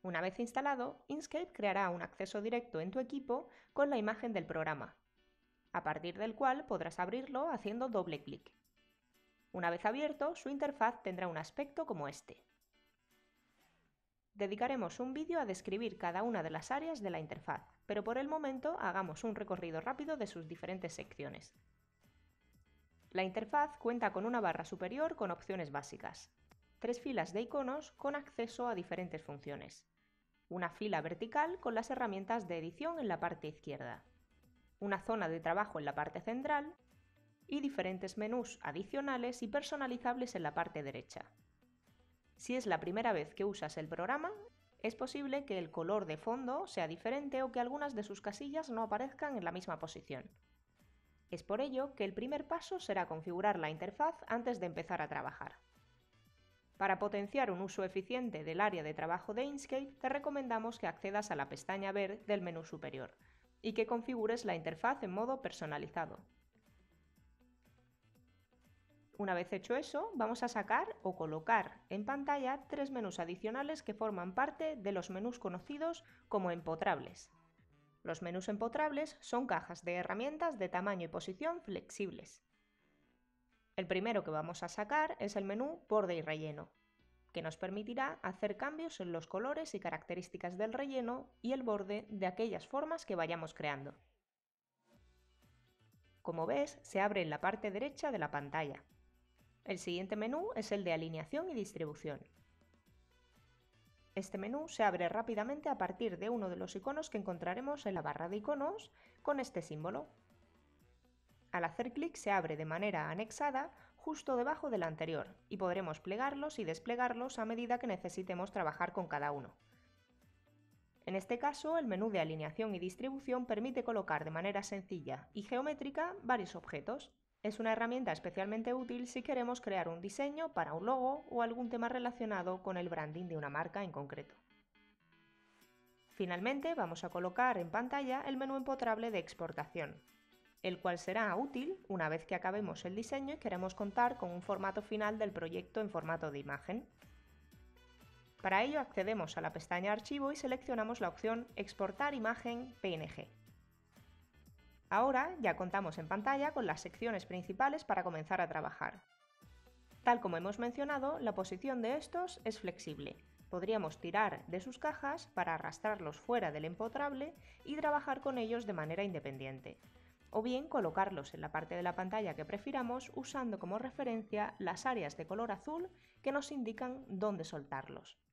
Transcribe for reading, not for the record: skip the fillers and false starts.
Una vez instalado, Inkscape creará un acceso directo en tu equipo con la imagen del programa, a partir del cual podrás abrirlo haciendo doble clic. Una vez abierto, su interfaz tendrá un aspecto como este. Dedicaremos un vídeo a describir cada una de las áreas de la interfaz, pero por el momento hagamos un recorrido rápido de sus diferentes secciones. La interfaz cuenta con una barra superior con opciones básicas, 3 filas de iconos con acceso a diferentes funciones, una fila vertical con las herramientas de edición en la parte izquierda, una zona de trabajo en la parte central y diferentes menús adicionales y personalizables en la parte derecha. Si es la primera vez que usas el programa, es posible que el color de fondo sea diferente o que algunas de sus casillas no aparezcan en la misma posición. Es por ello que el primer paso será configurar la interfaz antes de empezar a trabajar. Para potenciar un uso eficiente del área de trabajo de Inkscape, te recomendamos que accedas a la pestaña Ver del menú superior y que configures la interfaz en modo personalizado. Una vez hecho eso, vamos a sacar o colocar en pantalla 3 menús adicionales que forman parte de los menús conocidos como empotrables. Los menús empotrables son cajas de herramientas de tamaño y posición flexibles. El primero que vamos a sacar es el menú Borde y Relleno, que nos permitirá hacer cambios en los colores y características del relleno y el borde de aquellas formas que vayamos creando. Como ves, se abre en la parte derecha de la pantalla. El siguiente menú es el de Alineación y Distribución. Este menú se abre rápidamente a partir de uno de los iconos que encontraremos en la barra de iconos con este símbolo. Al hacer clic se abre de manera anexada justo debajo del anterior y podremos plegarlos y desplegarlos a medida que necesitemos trabajar con cada uno. En este caso, el menú de Alineación y Distribución permite colocar de manera sencilla y geométrica varios objetos. Es una herramienta especialmente útil si queremos crear un diseño para un logo o algún tema relacionado con el branding de una marca en concreto. Finalmente, vamos a colocar en pantalla el menú empotrable de exportación, el cual será útil una vez que acabemos el diseño y queremos contar con un formato final del proyecto en formato de imagen. Para ello accedemos a la pestaña Archivo y seleccionamos la opción Exportar imagen PNG. Ahora ya contamos en pantalla con las secciones principales para comenzar a trabajar. Tal como hemos mencionado, la posición de estos es flexible. Podríamos tirar de sus cajas para arrastrarlos fuera del empotrable y trabajar con ellos de manera independiente, o bien colocarlos en la parte de la pantalla que prefiramos usando como referencia las áreas de color azul que nos indican dónde soltarlos.